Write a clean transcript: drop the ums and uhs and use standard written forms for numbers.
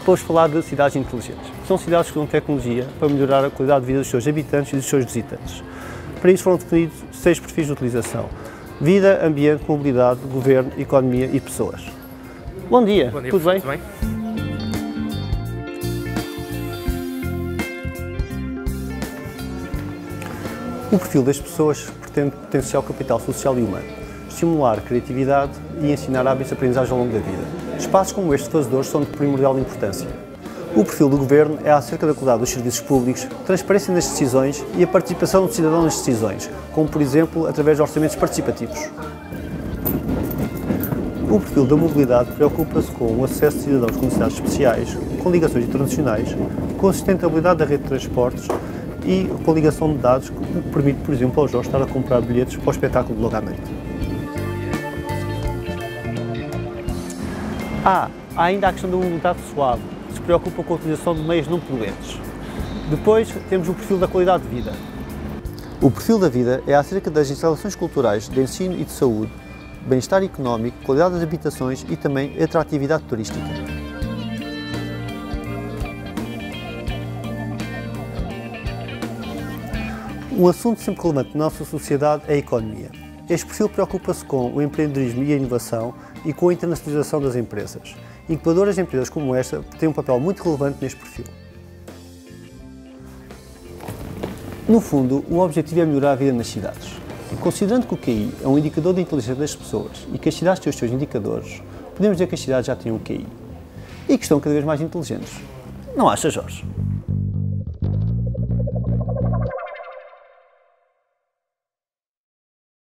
Vou-vos falar de cidades inteligentes. São cidades que usam tecnologia para melhorar a qualidade de vida dos seus habitantes e dos seus visitantes. Para isso foram definidos 6 perfis de utilização: vida, ambiente, mobilidade, governo, economia e pessoas. Bom dia, tudo bem? Tudo bem? O perfil das pessoas pretende potenciar o capital social e humano, estimular a criatividade e ensinar hábitos de aprendizagem ao longo da vida. Espaços como estes fazedores são de primordial importância. O perfil do governo é acerca da qualidade dos serviços públicos, transparência nas decisões e a participação do cidadão nas decisões, como por exemplo através de orçamentos participativos. O perfil da mobilidade preocupa-se com o acesso de cidadãos com necessidades especiais, com ligações internacionais, com a sustentabilidade da rede de transportes e com a ligação de dados que permite, por exemplo, aos jovens estar a comprar bilhetes para o espetáculo de logamento. Há ainda a questão da mobilidade suave, que se preocupa com a utilização de meios não poluentes. Depois temos o perfil da qualidade de vida. O perfil da vida é acerca das instalações culturais, de ensino e de saúde, bem-estar económico, qualidade das habitações e também atratividade turística. Um assunto sempre relevante na nossa sociedade é a economia. Este perfil preocupa-se com o empreendedorismo e a inovação e com a internacionalização das empresas. Incubadoras de empresas como esta têm um papel muito relevante neste perfil. No fundo, o objetivo é melhorar a vida nas cidades. Considerando que o QI é um indicador de inteligência das pessoas e que as cidades têm os seus indicadores, podemos dizer que as cidades já têm um QI e que estão cada vez mais inteligentes. Não acha, Jorge?